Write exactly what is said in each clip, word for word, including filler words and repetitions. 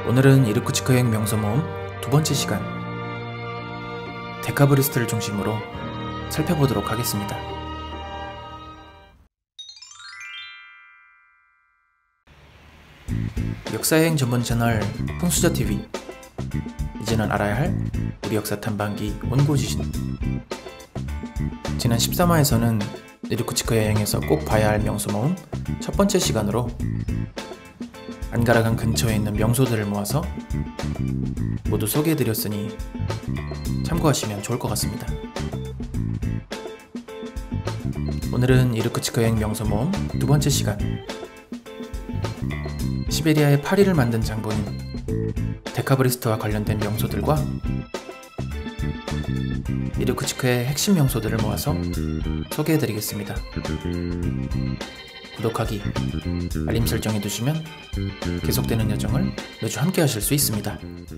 오늘은 이르쿠츠크 여행 명소 모음 두 번째 시간, 데카브리스트를 중심으로 살펴보도록 하겠습니다. 역사여행 전문 채널 풍수저티비, 이제는 알아야 할 우리 역사 탐방기 온고지신. 지난 십삼 화에서는 이르쿠츠크 여행에서 꼭 봐야 할 명소 모음 첫 번째 시간으로 안가라강 근처에 있는 명소들을 모아서 모두 소개해드렸으니 참고하시면 좋을 것 같습니다. 오늘은 이르쿠츠크 여행 명소 모음 두 번째 시간, 시베리아의 파리를 만든 장본인 데카브리스트와 관련된 명소들과 이르쿠츠크의 핵심 명소들을 모아서 소개해드리겠습니다. 구독하기, 알림 설정해두시면 계속되는 여정을 매주 함께 하실 수 있습니다.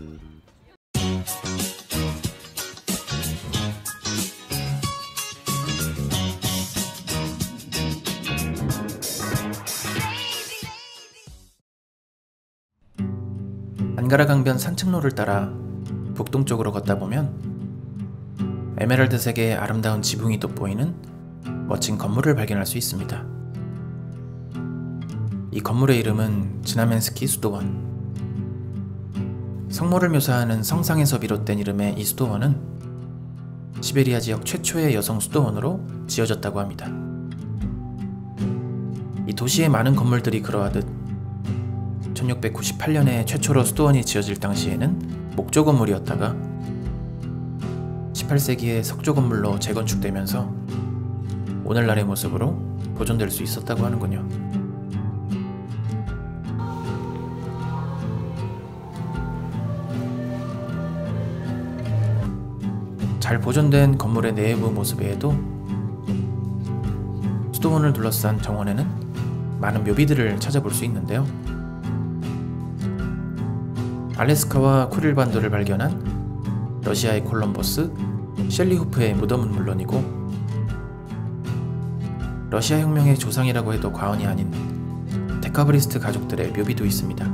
안가라 강변 산책로를 따라 북동쪽으로 걷다 보면 에메랄드색의 아름다운 지붕이 돋보이는 멋진 건물을 발견할 수 있습니다. 이 건물의 이름은 즈나멘스키 수도원. 성모를 묘사하는 성상에서 비롯된 이름의 이 수도원은 시베리아 지역 최초의 여성 수도원으로 지어졌다고 합니다. 이 도시의 많은 건물들이 그러하듯 천육백구십팔 년에 최초로 수도원이 지어질 당시에는 목조 건물이었다가 십팔 세기에 석조 건물로 재건축되면서 오늘날의 모습으로 보존될 수 있었다고 하는군요. 잘 보존된 건물의 내부 모습 외에도 수도원을 둘러싼 정원에는 많은 묘비들을 찾아볼 수 있는데요. 알래스카와 쿠릴 반도를 발견한 러시아의 콜럼버스, 셸리후프의 무덤은 물론이고 러시아 혁명의 조상이라고 해도 과언이 아닌 데카브리스트 가족들의 묘비도 있습니다.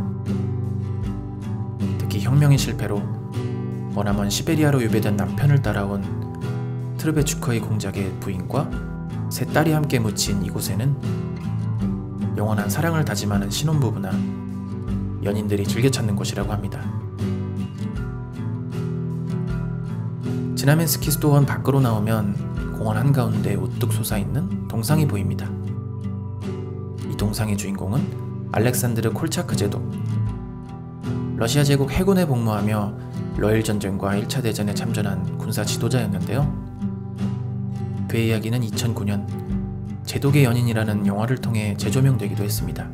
특히 혁명의 실패로 머나먼 시베리아로 유배된 남편을 따라온 트르베추커의 공작의 부인과 세 딸이 함께 묻힌 이곳에는 영원한 사랑을 다짐하는 신혼부부나 연인들이 즐겨 찾는 곳이라고 합니다. 즈나멘스키 수도원 밖으로 나오면 공원 한가운데 우뚝 솟아있는 동상이 보입니다. 이 동상의 주인공은 알렉산드르 콜차크 제독. 러시아 제국 해군에 복무하며 러일 전쟁과 일 차 대전에 참전한 군사 지도자였는데요. 그의 이야기는 이천구 년 제독의 연인이라는 영화를 통해 재조명되기도 했습니다.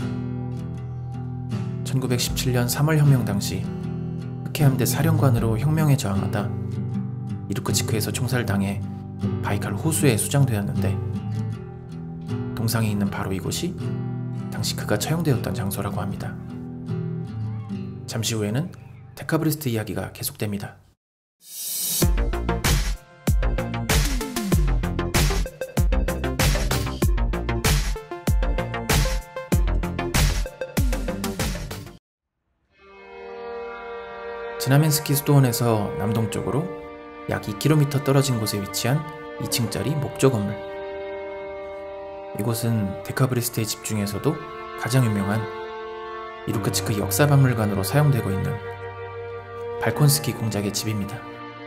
천구백십칠 년 삼월 혁명 당시 흑해함대 사령관으로 혁명에 저항하다 이르쿠츠크에서 총살당해 바이칼 호수에 수장되었는데 동상이 있는 바로 이곳이 당시 그가 처형되었던 장소라고 합니다. 잠시 후에는 데카브리스트 이야기가 계속됩니다. 즈나멘스키 수도원에서 남동쪽으로 약 이 킬로미터 떨어진 곳에 위치한 이 층짜리 목조 건물. 이곳은 데카브리스트의 집 중에서도 가장 유명한 이르쿠츠크 역사박물관으로 사용되고 있는 발콘스키 공작의 집입니다.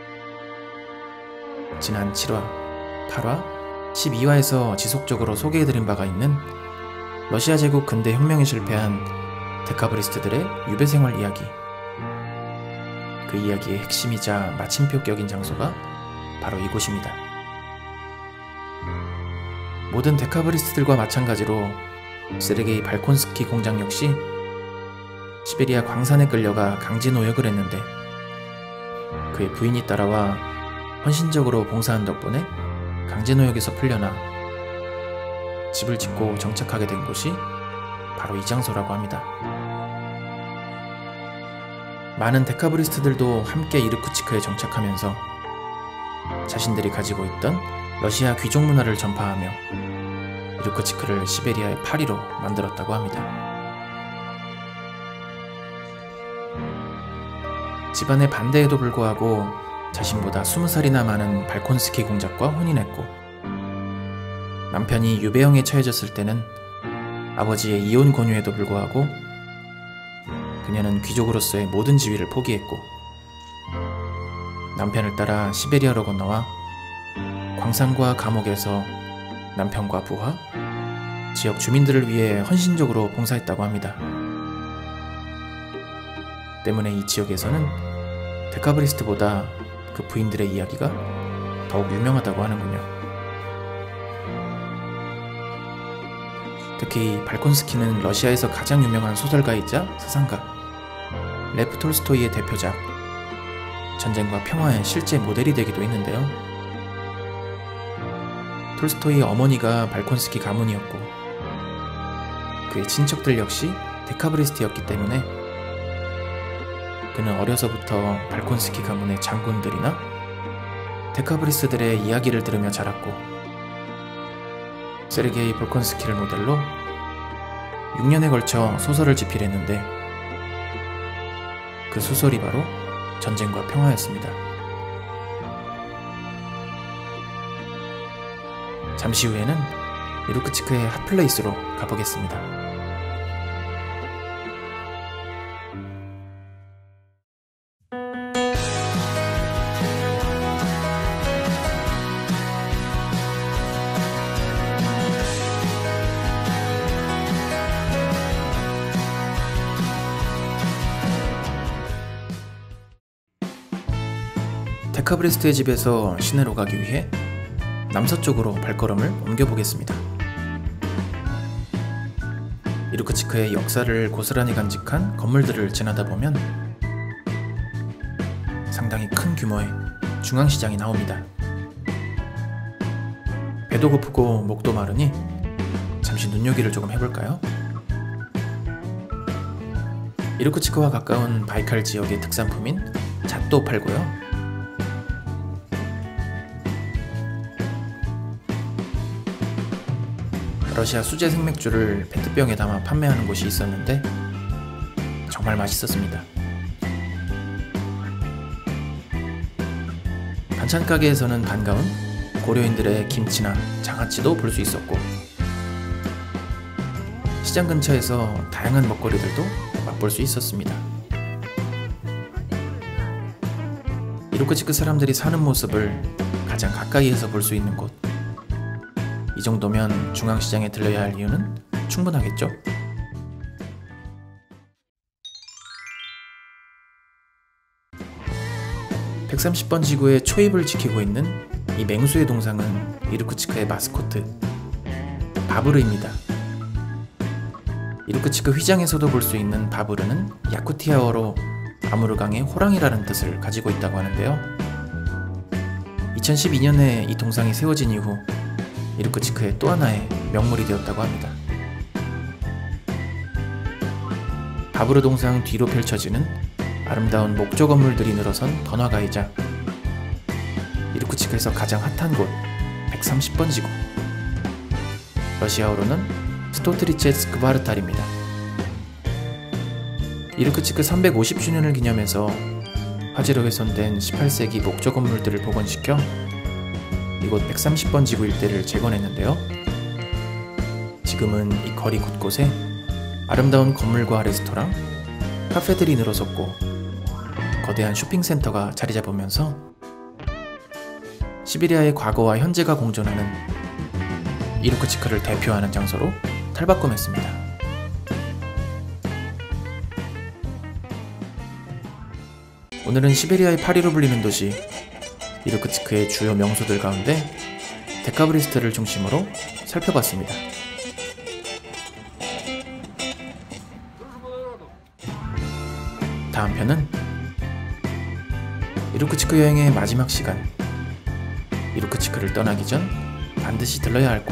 지난 칠 화, 팔 화, 십이 화에서 지속적으로 소개해드린 바가 있는 러시아 제국 근대 혁명에 실패한 데카브리스트들의 유배생활 이야기. 그 이야기의 핵심이자 마침표격인 장소가 바로 이곳입니다. 모든 데카브리스트들과 마찬가지로 세르게이 발콘스키 공장 역시 시베리아 광산에 끌려가 강제 노역을 했는데 그의 부인이 따라와 헌신적으로 봉사한 덕분에 강제 노역에서 풀려나 집을 짓고 정착하게 된 곳이 바로 이 장소라고 합니다. 많은 데카브리스트들도 함께 이르쿠츠크에 정착하면서 자신들이 가지고 있던 러시아 귀족 문화를 전파하며 이르쿠츠크를 시베리아의 파리로 만들었다고 합니다. 집안의 반대에도 불구하고 자신보다 스무 살이나 많은 발콘스키 공작과 혼인했고, 남편이 유배형에 처해졌을 때는 아버지의 이혼 권유에도 불구하고 그녀는 귀족으로서의 모든 지위를 포기했고, 남편을 따라 시베리아로 건너와 광산과 감옥에서 남편과 부하, 지역 주민들을 위해 헌신적으로 봉사했다고 합니다. 때문에 이 지역에서는 데카브리스트보다 그 부인들의 이야기가 더욱 유명하다고 하는군요. 특히 발콘스키는 러시아에서 가장 유명한 소설가이자 사상가 레프 톨스토이의 대표작 전쟁과 평화의 실제 모델이 되기도 했는데요. 톨스토이의 어머니가 발콘스키 가문이었고, 그의 친척들 역시 데카브리스트였기 때문에 그는 어려서부터 발콘스키 가문의 장군들이나 데카브리스트들의 이야기를 들으며 자랐고, 세르게이 볼콘스키를 모델로 육 년에 걸쳐 소설을 집필했는데, 그 소설이 바로 전쟁과 평화였습니다. 잠시 후에는 이루크츠크의 핫플레이스로 가보겠습니다. 데카브리스트의 집에서 시내로 가기 위해 남서쪽으로 발걸음을 옮겨보겠습니다. 이루크츠크의 역사를 고스란히 간직한 건물들을 지나다 보면 상당히 큰 규모의 중앙시장이 나옵니다. 배도 고프고 목도 마르니 잠시 눈요기를 조금 해볼까요? 이루크츠크와 가까운 바이칼 지역의 특산품인 잣도 팔고요. 러시아 수제 생맥주를 페트병에 담아 판매하는 곳이 있었는데 정말 맛있었습니다. 반찬 가게에서는 반가운 고려인들의 김치나 장아찌도 볼 수 있었고, 시장 근처에서 다양한 먹거리들도 맛볼 수 있었습니다. 이루크츠크 사람들이 사는 모습을 가장 가까이에서 볼 수 있는 곳, 이 정도면 중앙시장에 들러야 할 이유는 충분하겠죠? 백삼십 번 지구의 초입을 지키고 있는 이 맹수의 동상은 이루크츠크의 마스코트 바브르입니다. 이루크츠크 휘장에서도 볼 수 있는 바브르는 야쿠티아어로 아무르강의 호랑이라는 뜻을 가지고 있다고 하는데요. 이천십이 년에 이 동상이 세워진 이후 이루크츠크의 또 하나의 명물이 되었다고 합니다. 바브르 동상 뒤로 펼쳐지는 아름다운 목조 건물들이 늘어선 번화가이자 이루크츠크에서 가장 핫한 곳 백삼십 번 지구, 러시아어로는 스토트리체 스크바르탈입니다. 이루크츠크 삼백오십 주년을 기념해서 화재로 훼손된 십팔 세기 목조 건물들을 복원시켜 이곳 백삼십 번 지구 일대를 재건했는데요. 지금은 이 거리 곳곳에 아름다운 건물과 레스토랑, 카페들이 늘어섰고 거대한 쇼핑센터가 자리 잡으면서 시베리아의 과거와 현재가 공존하는 이루크츠크를 대표하는 장소로 탈바꿈했습니다. 오늘은 시베리아의 파리로 불리는 도시 이루크츠크의 주요 명소들 가운데 데카브리스트를 중심으로 살펴봤습니다. 다음 편은 이루크츠크 여행의 마지막 시간, 이루크츠크를 떠나기 전 반드시 들러야 할 곳,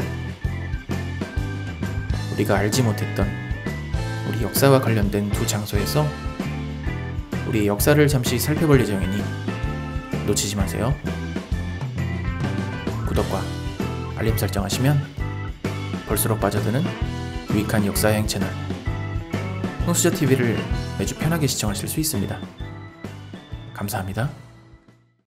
우리가 알지 못했던 우리 역사와 관련된 두 장소에서 우리의 역사를 잠시 살펴볼 예정이니 놓치지 마세요. 구독과 알림 설정하시면 볼수록 빠져드는 유익한 역사여행 채널 흥수저티비를 매주 편하게 시청하실 수 있습니다. 감사합니다.